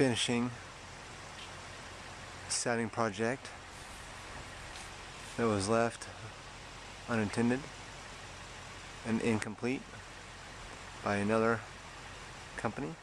finishing siding project that was left unintended and incomplete by another company.